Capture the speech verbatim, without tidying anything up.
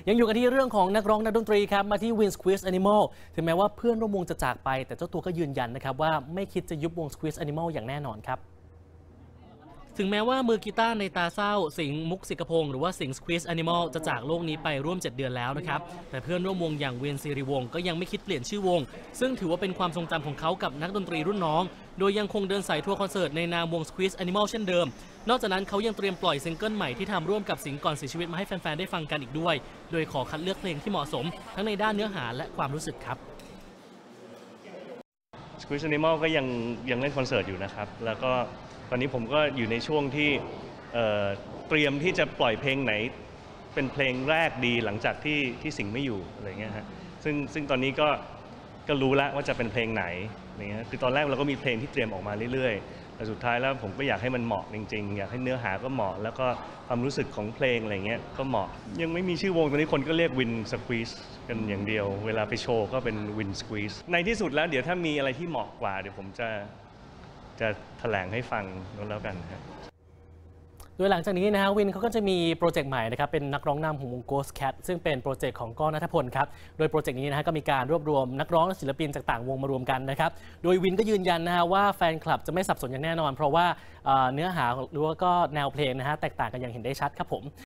ยังอยู่กันที่เรื่องของนักร้องนักดนตรีครับมาที่ Win Squeeze Animal ถึงแม้ว่าเพื่อนร่วมวงจะจากไปแต่เจ้าตัวก็ยืนยันนะครับว่าไม่คิดจะยุบวง Squeeze Animal อย่างแน่นอนครับถึงแม้ว่ามือกีตาร์ในตาเศร้าสิงห์มุกสิกพงศ์หรือว่าสิงห์ Squeeze Animal จะจากโลกนี้ไปร่วมเจ็ดเดือนแล้วนะครับแต่เพื่อนร่วมวงอย่างเวียนศิริวงศ์ก็ยังไม่คิดเปลี่ยนชื่อวงซึ่งถือว่าเป็นความทรงจำของเขากับนักดนตรีรุ่นน้องโดยยังคงเดินสายทัวร์คอนเสิร์ตในนามวง Squeeze Animal เช่นเดิมนอกจากนั้นเขายังเตรียมปล่อยซิงเกิลใหม่ที่ทำร่วมกับสิงห์ก่อนเสียชีวิตมาให้แฟนๆได้ฟังกันอีกด้วยโดยขอคัดเลือกเพลงที่เหมาะสมทั้งในด้านเนื้อหาและความรู้สึกครับ Squeeze Animal ก็ยังยังเล่นคอนเสิร์ตอยู่นะครับแล้วก็ตอนนี้ผมก็อยู่ในช่วงที่เเตรียมที่จะปล่อยเพลงไหนเป็นเพลงแรกดีหลังจากที่ที่สิงห์ไม่อยู่อะไรเงี้ยฮะซึ่งซึ่งตอนนี้ก็ก็รู้แล้วว่าจะเป็นเพลงไหนอะไรเงี้ยคือตอนแรกเราก็มีเพลงที่เตรียมออกมาเรื่อยๆแต่สุดท้ายแล้วผมก็อยากให้มันเหมาะจริงๆอยากให้เนื้อหาก็เหมาะแล้วก็ความรู้สึกของเพลงอะไรเงี้ยก็เหมาะยังไม่มีชื่อวงตอนนี้คนก็เรียก Win Squeeze กันอย่างเดียวเวลาไปโชว์ก็เป็น Win Squeeze ในที่สุดแล้วเดี๋ยวถ้ามีอะไรที่เหมาะกว่าเดี๋ยวผมจะจะแถลงให้ฟังแล้วกันครับโดยหลังจากนี้นะฮะวินเขาก็จะมีโปรเจกต์ใหม่นะครับเป็นนักร้องนำของวง Ghost Cat ซึ่งเป็นโปรเจกต์ของก้องณัฐพลครับโดยโปรเจกต์นี้นะฮะก็มีการรวบรวมนักร้องและศิลปินจากต่างวงมารวมกันนะครับโดยวินก็ยืนยันนะฮะว่าแฟนคลับจะไม่สับสนอย่างแน่นอนเพราะว่าเนื้อหาหรือว่าก็แนวเพลงนะฮะแตกต่างกันอย่างเห็นได้ชัดครับผม